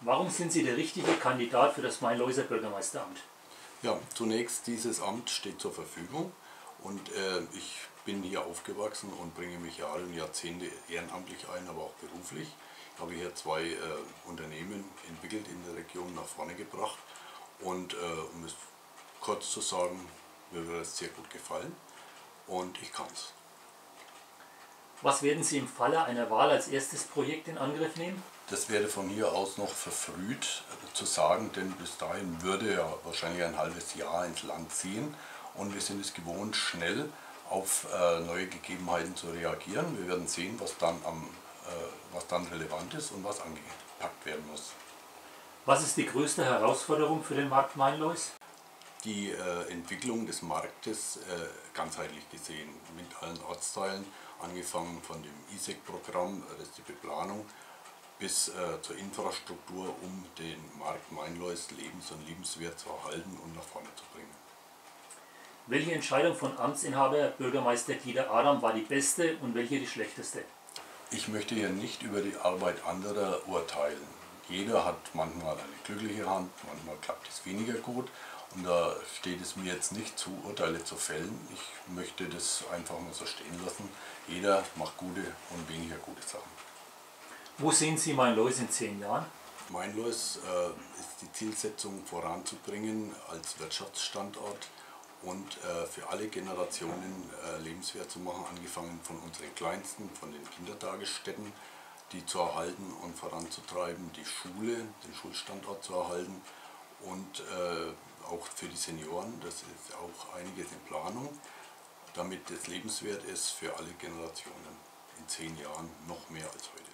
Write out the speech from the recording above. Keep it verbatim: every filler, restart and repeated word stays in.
Warum sind Sie der richtige Kandidat für das Mainleuser Bürgermeisteramt? Ja, zunächst, dieses Amt steht zur Verfügung und äh, ich bin hier aufgewachsen und bringe mich Jahre und Jahrzehnte ehrenamtlich ein, aber auch beruflich. Ich habe hier zwei äh, Unternehmen entwickelt in der Region nach vorne gebracht und äh, um es kurz zu sagen, mir wird es sehr gut gefallen und ich kann es. Was werden Sie im Falle einer Wahl als erstes Projekt in Angriff nehmen? Das wäre von hier aus noch verfrüht äh, zu sagen, denn bis dahin würde ja wahrscheinlich ein halbes Jahr ins Land ziehen und wir sind es gewohnt, schnell auf äh, neue Gegebenheiten zu reagieren. Wir werden sehen, was dann, am, äh, was dann relevant ist und was angepackt werden muss. Was ist die größte Herausforderung für den Markt Mainleus? Die äh, Entwicklung des Marktes äh, ganzheitlich gesehen, mit allen Ortsteilen, angefangen von dem I S E C-Programm, das ist die Beplanung, bis äh, zur Infrastruktur, um den Markt Mainleus lebens- und liebenswert zu erhalten und nach vorne zu bringen. Welche Entscheidung von Amtsinhaber Bürgermeister Dieter Adam war die beste und welche die schlechteste? Ich möchte hier nicht über die Arbeit anderer urteilen. Jeder hat manchmal eine glückliche Hand, manchmal klappt es weniger gut. Und da steht es mir jetzt nicht zu, Urteile zu fällen. Ich möchte das einfach mal so stehen lassen. Jeder macht gute und weniger gute Sachen. Wo sehen Sie Mainleus in zehn Jahren? Mainleus äh, ist die Zielsetzung voranzubringen als Wirtschaftsstandort und äh, für alle Generationen äh, lebenswert zu machen, angefangen von unseren Kleinsten, von den Kindertagesstätten, die zu erhalten und voranzutreiben, die Schule, den Schulstandort zu erhalten und äh, auch für die Senioren, das ist auch einiges in Planung, damit es lebenswert ist für alle Generationen in zehn Jahren noch mehr als heute.